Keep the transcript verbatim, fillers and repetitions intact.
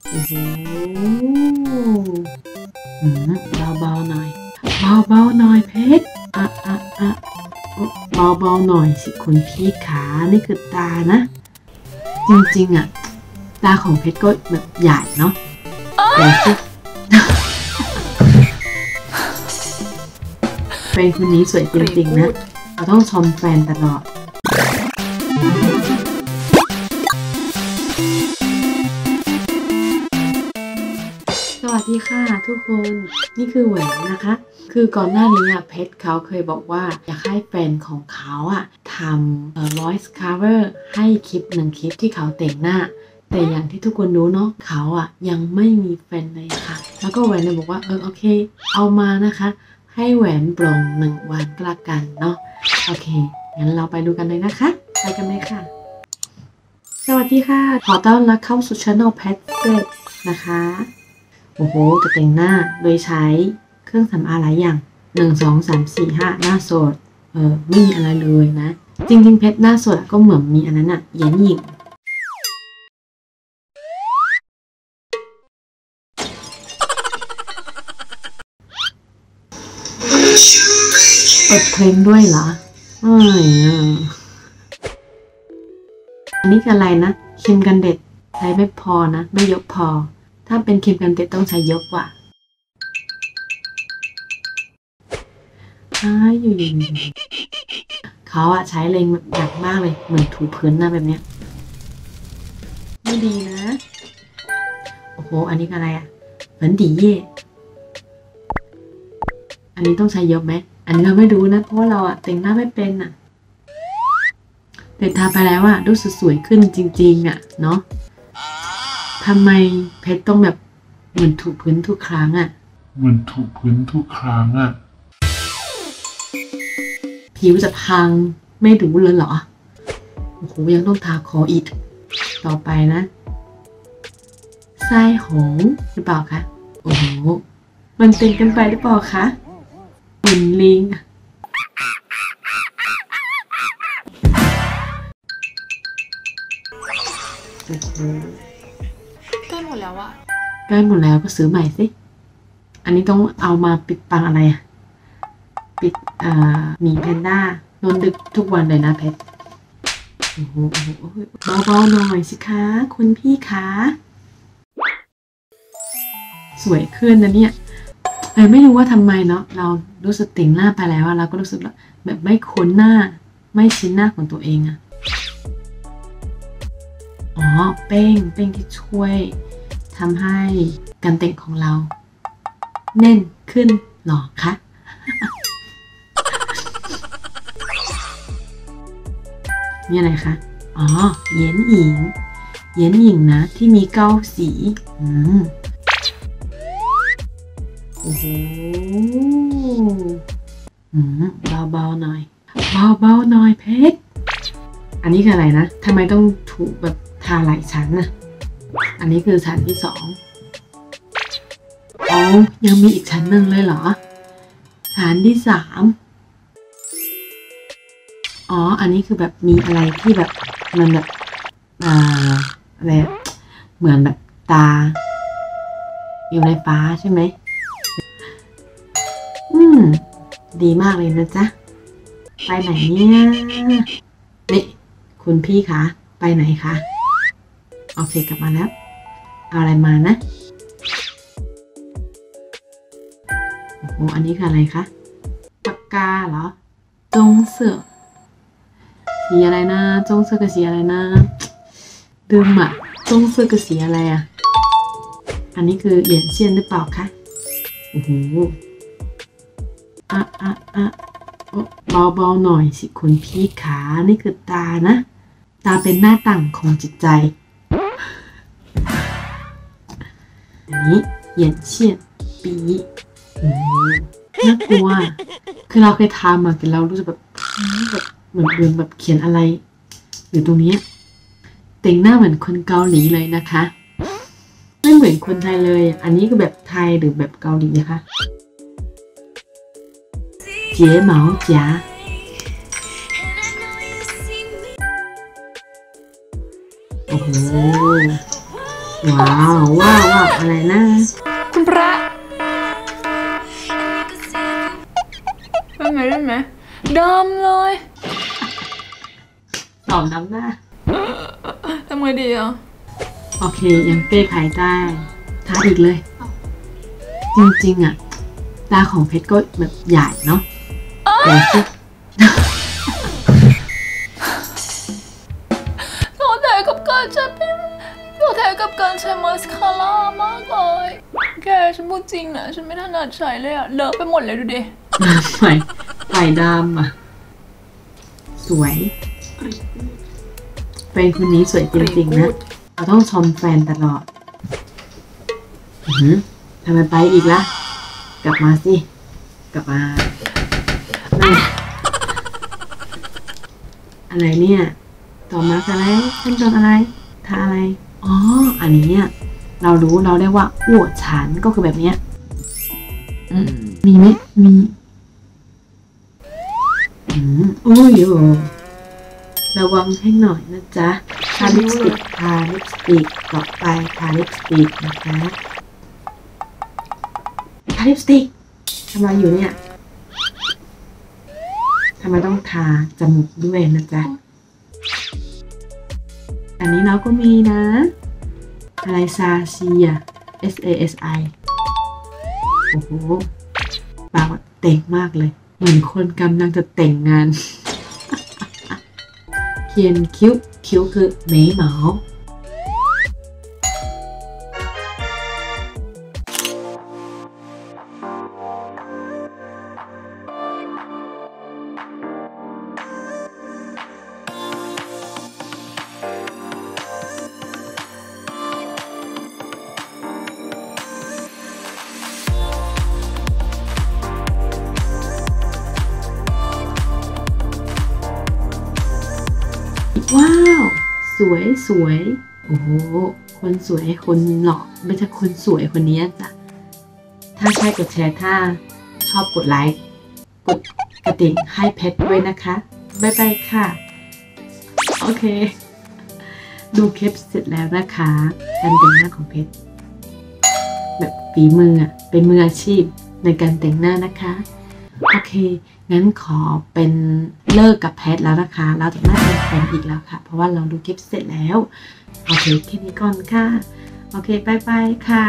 โอ้โหเบาๆหน่อยเบาๆหน่อยเพชรอ่ะอ่ะอ่ะเบาๆหน่อยสิคุณพี่ขานี่คือตานะจริงๆอ่ะตาของเพชรก็แบบใหญ่เนาะใหญ่สิแฟนคนนี้สวยจริงๆนะเราต้องชมแฟนตลอดสวัสดีค่ะทุกคนนี่คือแหวนนะคะคือก่อนหน้านี้อ่ะเพชรเขาเคยบอกว่าอยากให้แฟนของเขาอ่ะทำเอ่อ voice cover ให้คลิปหนึ่งคลิปที่เขาแต่งหน้าแต่อย่างที่ทุกคนรู้เนาะเขาอ่ะยังไม่มีแฟนเลยค่ะแล้วก็แหวนเลยบอกว่าเออโอเคเอามานะคะให้แหวนปลงหนึ่งวันก็แล้วกันเนาะโอเคงั้นเราไปดูกันเลยนะคะไปกันเลยค่ะสวัสดีค่ะขอต้อนรับเข้าสู่ Channel Pet Set นะคะโอ้โหจะแต่งหน้าโดยใช้เครื่องสำอางหลายอย่างหนึ่ง สอง สาม สี่ ห้าหน้าสดเออไม่มีอะไรเลยนะจริงๆเพชรหน้าสดก็เหมือนมีอันนั้นอะเย็นหญิงเปิดเพลงด้วยเหรอเอ้ยอันนี้คืออะไรนะครีมกันแดดใช้ไม่พอนะไม่ยกพอถ้าเป็นครีมกันแดดต้องใช้ยกว่ะอ้าอยู่เขาอะใช้แรงแบบหนักมากเลยเหมือนถูพื้นหน้าแบบเนี้ยไม่ดีนะโอ้โหอันนี้อะไรอะเหมือนดีเย่อันนี้ต้องใช้เยอะไหมอันนี้เราไม่รู้นะเพราะว่าเราอะแต่งหน้าไม่เป็นอะแต่ทาไปแล้วอะดูสวยขึ้นจริงๆอะเนาะทำไมเพชรต้องแบบเหมือนถูพื้นทุกครั้งอะเหมือนถูพื้นทุกครั้งอะผิวจะพังไม่รู้เลยเหรอโอ้โหยังต้องทาคออีกต่อไปนะไส้หงหรือเปล่าคะโอ้โหมันเป็นกันไปหรือเปล่าคะเหมือนลิงโอ้โหใกล้หมดแล้วอะใกล้หมดแล้วก็ซื้อใหม่สิอันนี้ต้องเอามาปิดปังอะไรอะปิดอ่าหมีแพนด้านอนดึกทุกวันเลยนะเพชรโอ้โหเบาๆหน่อยสิคะคุณพี่คะสวยขึ้นนะเนี่ยเออไม่รู้ว่าทำไมเนาะเรารู้สึกแต่งหน้าไปแล้วเราก็รู้สึกแบบไม่คุ้นหน้าไม่ชินหน้าของตัวเองอะอ๋อเป้งเป้งที่ช่วยทำให้การแต่งของเราแน่นขึ้นหรอคะนี่อะไรคะอ๋อเย็นหญิงเย็นหญิงนะที่มีเก้าสีอืมโอ้โหอืมเบาๆหน่อยเบาๆหน่อยเพชรอันนี้คืออะไรนะทำไมต้องถูแบบทาหลายชั้นน่ะอันนี้คือชั้นที่สองอ๋อยังมีอีกชั้นหนึ่งเลยเหรอชั้นที่สามอ๋ออันนี้คือแบบมีอะไรที่แบบมันแบบอ่าอะไรเหมือนแบบตาอยู่ในฟ้าใช่ไหมอืมดีมากเลยนะจ๊ะไปไหนเนี่ยนี่คุณพี่คะไปไหนคะโอเคกลับมาแล้วเอาอะไรมานะโอ้โหอันนี้คืออะไรคะปากกาเหรอจงเสือสีอะไรนะจงเสือกับสีอะไรนะดืมอะจงเสือกับสีอะไรอะอันนี้คือเหยียนเซียนหรือเปล่าคะโอ้โหอ่ะอ่ะอ่ะเบาๆหน่อยสิคุณพี่ขานี่คือตานะตาเป็นหน้าต่างของจิตใจอันนี้เหยียนเซียนปีโอ้น่ากลัวคือเราเคยทำมาแต่เรารู้สึกแบบแบบเหมือนเดินแบบเขียนอะไรอยู่ตรงนี้แต่งหน้าเหมือนคนเกาหลีเลยนะคะไม่เหมือนคนไทยเลยอันนี้ก็แบบไทยหรือแบบเกาหลีนะคะเจ๊เหมาจ๋าโอ้โหว้าวว้าวว้าวอะไรนะคุณพระได้ไหมได้ไหมดำเลยสองน้ำหน้าทำไงดีอ่ะโอเคยังแก้ไขได้ทาอีกเลย จริงๆอ่ะตาของเพชรก็แบบใหญ่เนาะใหญ่สิโดนแทนกับการใช้เป็นโดนแทนกับการใช้มาสคาร่ามากเลยแกฉันพูดจริงนะฉันไม่ถนัดใช้เลยอะเลอะไปหมดเลยดูดิไฟไฟดำอ่ะสวยแฟนคนนี้สวยจริงๆนะเราต้องชมแฟนตลอดอือหือทำไมไปอีกละกลับมาสิกลับมานั่นอะไรเนี่ยต่อมาอะไรขั้นตอนอะไรทาอะไรอ๋ออันนี้เนี่ยเรารู้เราได้ว่าอ้วกฉันก็คือแบบเนี้ยอืมมีไหมมีอืมอุ้ยโอ้ระวังให้หน่อยนะจ๊ะทาลิปสติกทาลิปสติกต่อไปทาลิปสติกนะคะทาลิปสติกทำอะไรอยู่เนี่ยทำไมต้องทาจมูกด้วยนะจ๊ะอันนี้เราก็มีนะอะไรซาเซีย S A S I โอ้โหปากเต่งมากเลยเหมือนคนกำลังจะแต่งงาน เขียนคิ้วคิ้วคือเมยเหมาว้าวสวยสวยโอ้โหคนสวยคนหล่อไม่ใช่คนสวยคนนี้จ้ะถ้าใช่กดแชร์ถ้าชอบกดไลค์กดกระดิ่งให้เพชรด้วยนะคะบ๊ายบายค่ะโอเคดูคลิปเสร็จแล้วนะคะการแต่งหน้าของเพชรแบบฝีมืออ่ะเป็นมืออาชีพในการแต่งหน้านะคะโอเคงั้นขอเป็นเลิกกับแพทแล้วนะคะเราจะไม่เป็นแฟนอีกแล้วค่ะเพราะว่าเราดูคลิปเสร็จแล้วโอเคแค่นี้ก่อนค่ะโอเคบายบายค่ะ